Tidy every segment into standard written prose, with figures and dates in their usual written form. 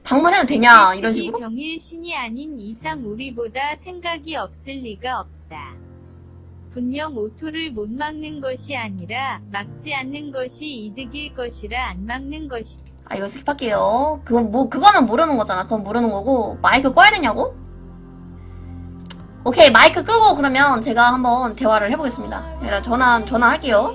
방문해도 되냐 이런 식으로? 병일 신이 아닌 이상 우리보다 생각이 없을 리가 없다. 분명 오토를 못 막는 것이 아니라 막지 않는 것이 이득일 것이라 안 막는 것이다. 아 이거 스킵할게요. 그거는 모르는 거잖아. 그건 모르는 거고. 마이크 꺼야 되냐고? 오케이, 마이크 끄고 그러면 제가 한번 대화를 해보겠습니다. 일단 전화할게요.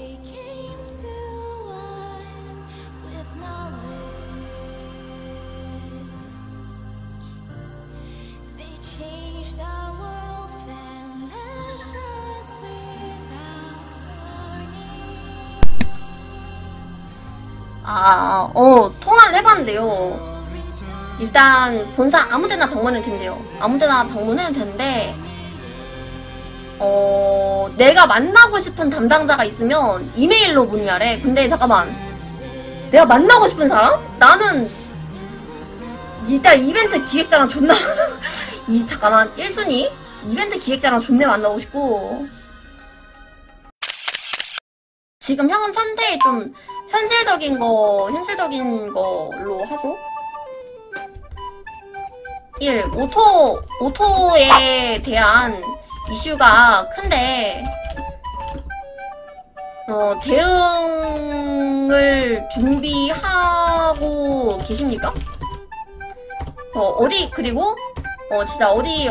통화를 해봤는데요. 일단 본사 아무데나 방문해도 된대요. 아무데나 방문해도 되는데 내가 만나고 싶은 담당자가 있으면 이메일로 문의하래. 근데 잠깐만, 내가 만나고 싶은 사람? 나는 일단 이벤트 기획자랑 존나 잠깐만, 1순위 이벤트 기획자랑 존나 만나고 싶고, 지금 형은 산대 좀 현실적인 걸로 하죠. 1. 오토에 대한 이슈가 큰데, 대응을 준비하고 계십니까? 그리고, 진짜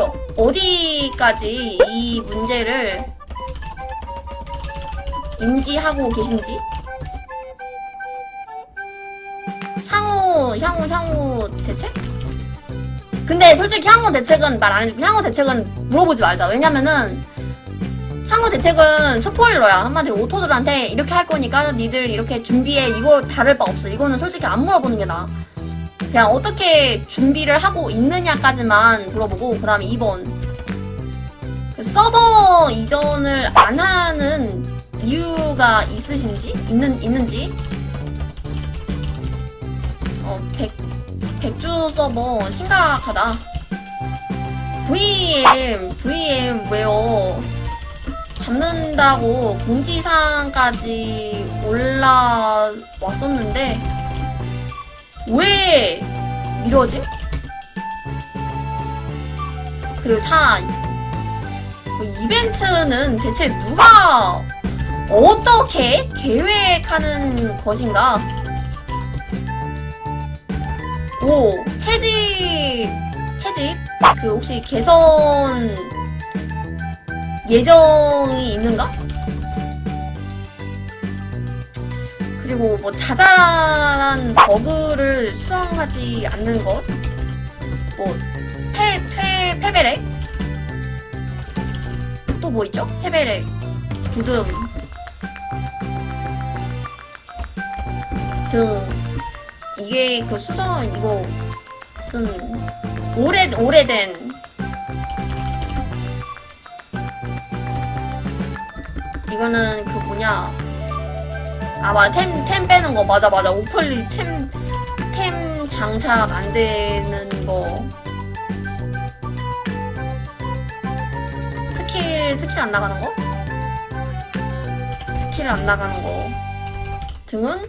어디까지 이 문제를 인지하고 계신지? 향후 대책? 근데 솔직히 향후 대책은 말 안 해주고, 향후 대책은 물어보지 말자. 왜냐면은 향후 대책은 스포일러야. 한마디로 오토들한테 이렇게 할 거니까 니들 이렇게 준비해, 이거 다를 바 없어. 이거는 솔직히 안 물어보는 게 나아. 그냥 어떻게 준비를 하고 있느냐까지만 물어보고, 그 다음에 2번, 서버 이전을 안 하는 이유가 있는지. 100주 서버 심각하다. VM 왜요? 잡는다고 공지사항까지 올라왔었는데 왜 이러지? 그리고 4. 이벤트는 대체 누가 어떻게 계획하는 것인가? 5. 채집 혹시 개선 예정이 있는가? 그리고 뭐 자잘한 버그를 수정하지 않는 것, 뭐 패배렉, 또 뭐 있죠? 패배렉, 부듬 등. 이게 그 수정, 이거 무슨 오래된 이거는 그 뭐냐, 맞아, 템 빼는 거. 맞아 오플리 템 장착 안 되는 거, 스킬 안 나가는 거, 스킬 안 나가는 거 등은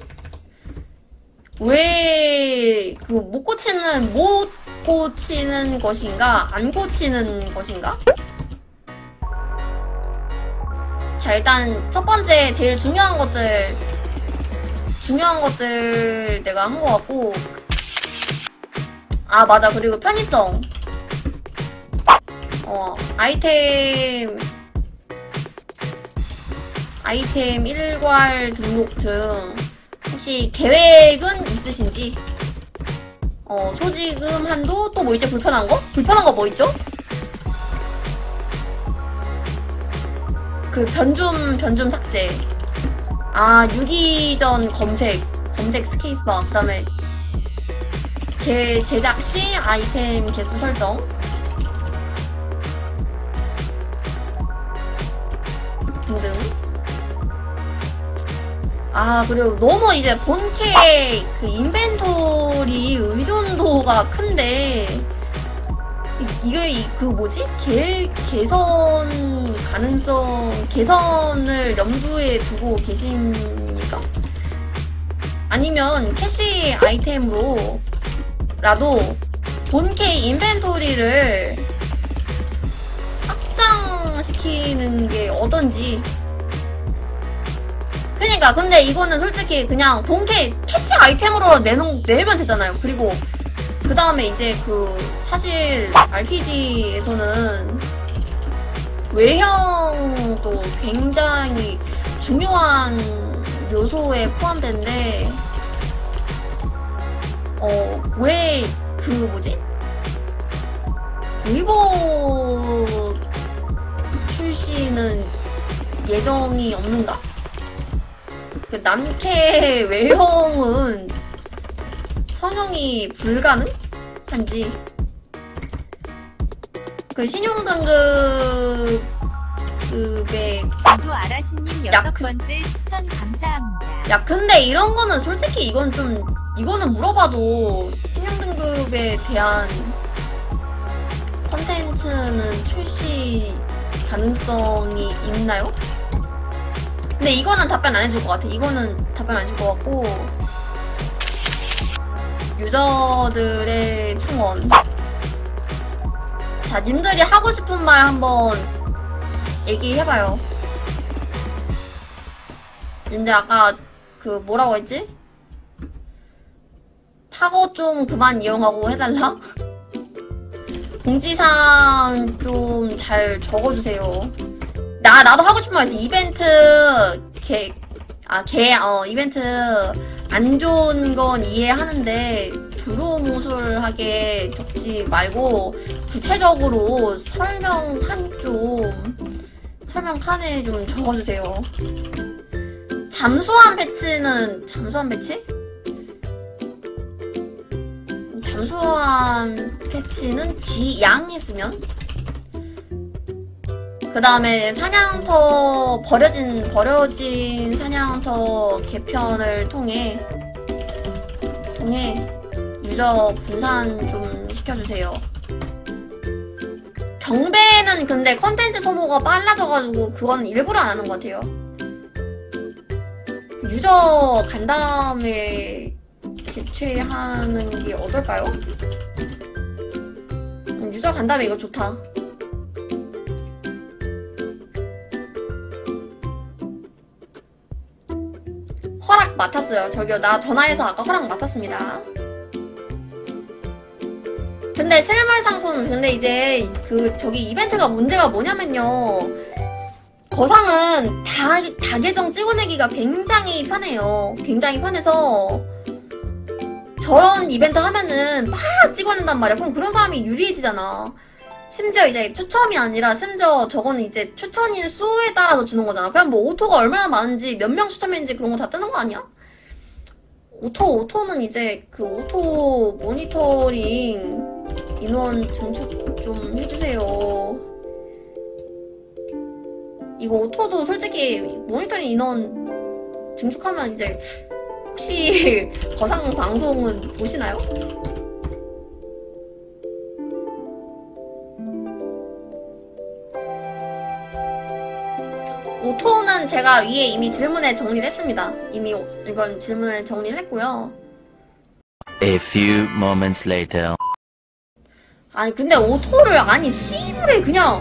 왜 못 고치는 것인가, 안 고치는 것인가? 자, 일단 첫 번째 제일 중요한 것들 내가 한 것 같고, 맞아. 그리고 편의성, 아이템 일괄 등록 등 혹시 계획은 있으신지. 소지금 한도, 또 뭐 있지? 불편한 거 뭐 있죠? 그 변줌 삭제, 유기전 검색 스케이스바, 그 다음에 제작 시 아이템 개수 설정 등등. 그리고 너무 이제 본캐 그 인벤토리 의존도가 큰데, 이게 그 뭐지? 개선 가능성, 개선을 염두에 두고 계십니까? 아니면 캐시 아이템으로라도 본캐 인벤토리를 확장시키는 게 어떤지. 그니까 근데 이거는 솔직히 그냥 본캐 캐시 아이템으로 내면 되잖아요. 그리고 그 다음에 이제 사실 RPG에서는 외형도 굉장히 중요한 요소에 포함되는데 왜 일본 출시는 예정이 없는가? 그 남캐 외형은 성형이 불가능한지. 그 신용등급의 모두 아라시님 6번째 추천 감사합니다. 야 근데 이런 거는 솔직히 이거는 물어봐도 신용등급에 대한 컨텐츠는 출시 가능성이 있나요? 근데 이거는 답변 안 해줄 것 같아. 이거는 답변 안 해줄 것 같고, 유저들의 청원. 자, 님들이 하고 싶은 말 한번 얘기해봐요. 근데 아까 뭐라고 했지? 타고 좀 그만 이용하고 해달라? 공지사항 좀 잘 적어주세요. 나도 하고 싶은 말 있어. 이벤트 이벤트 안 좋은 건 이해하는데 두루뭉술하게 적지 말고 구체적으로 설명판에 좀 적어주세요. 잠수함 패치는 지양했으면. 그 다음에 사냥터 버려진 사냥터 개편을 통해 유저 분산 좀 시켜주세요. 경배는 근데 컨텐츠 소모가 빨라져가지고 그건 일부러 안 하는 것 같아요. 유저 간담회 개최하는 게 어떨까요? 유저 간담회 이거 좋다. 허락 맡았어요. 저기요, 나 전화해서 아까 허락 맡았습니다. 근데 실물 상품, 근데 이제 저기 이벤트가 문제가 뭐냐면요, 거상은 다 계정 찍어내기가 굉장히 편해요. 굉장히 편해서 저런 이벤트 하면은 막 찍어낸단 말이야. 그럼 그런 사람이 유리해지잖아. 심지어 이제 추첨이 아니라 심지어 저거는 이제 추천인 수에 따라서 주는 거잖아. 그냥 뭐 오토가 얼마나 많은지 몇 명 추첨했는지 그런 거 다 뜨는 거 아니야? 오토는 이제 오토 모니터링 인원 증축 좀 해주세요. 이거 오토도 솔직히 모니터링 인원 증축하면 이제 혹시 거상 방송은 보시나요? 오토는 제가 위에 이미 질문에 정리를 했습니다. 이미 이건 질문을 정리를 했고요. A few moments later. 아니 근데 오토를 씨부레 그냥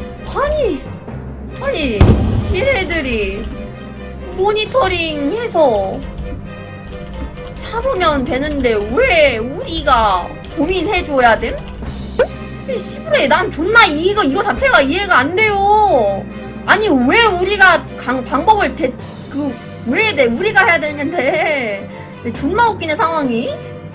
아니 얘네들이 모니터링해서 잡으면 되는데 왜 우리가 고민해줘야 됨? 씨부레 난 존나 이거 자체가 이해가 안 돼요. 아니 왜 우리가 방법을 왜 우리가 해야 되는데 존나 웃기네 상황이.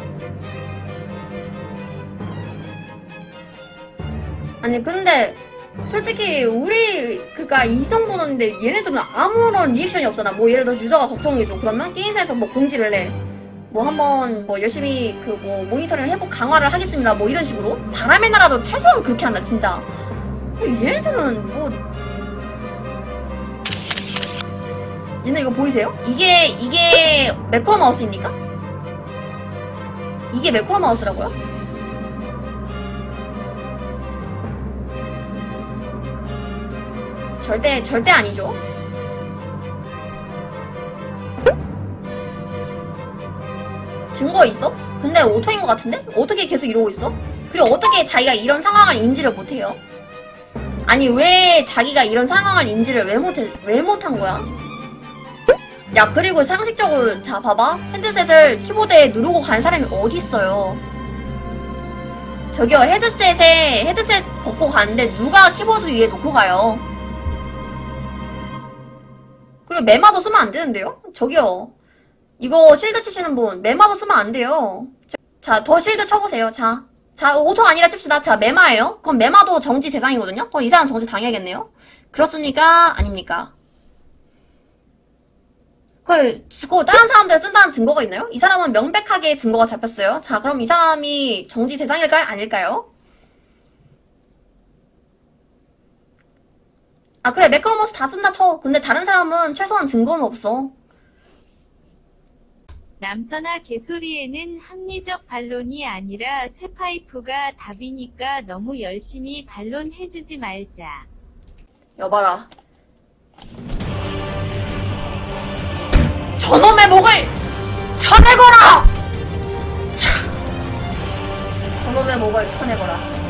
아니 근데 솔직히 그니까 이 정도는데 얘네들은 아무런 리액션이 없잖아. 뭐 예를 들어 유저가 걱정해줘. 그러면 게임사에서 뭐 공지를 해. 뭐 한번 뭐 열심히 모니터링 회복 강화를 하겠습니다. 뭐 이런 식으로. 바람의 나라도 최소한 그렇게 한다 진짜. 얘네들은 얘네 이거 보이세요? 이게 매크로 마우스입니까? 이게 매크로 마우스라고요? 절대 아니죠. 증거 있어? 근데 오토인 것 같은데? 어떻게 계속 이러고 있어? 그리고 어떻게 자기가 이런 상황을 인지를 못해요? 아니 왜 자기가 이런 상황을 인지를 왜 못한 거야? 야 그리고 상식적으로 자 봐봐 헤드셋을 키보드에 누르고 간 사람이 어딨어요. 저기요 헤드셋 벗고 가는데 누가 키보드 위에 놓고 가요. 그리고 메마도 쓰면 안 되는데요? 저기요 이거 실드 치시는 분 메마도 쓰면 안 돼요. 자 더 실드 쳐보세요. 자 오토 아니라 칩시다. 자 메마예요. 그럼 메마도 정지 대상이거든요. 그럼 이 사람 정지 당해야겠네요. 그렇습니까? 아닙니까? 그거 다른 사람들 쓴다는 증거가 있나요? 이 사람은 명백하게 증거가 잡혔어요. 자 그럼 이 사람이 정지 대상일까요? 아닐까요? 아 그래 매크로모스 다 쓴다 쳐. 근데 다른 사람은 최소한 증거는 없어. 남선아 개소리에는 합리적 반론이 아니라 쇠파이프가 답이니까 너무 열심히 반론해주지 말자. 여봐라. 저놈의 목을 쳐내거라! 차! 저놈의 목을 쳐내거라.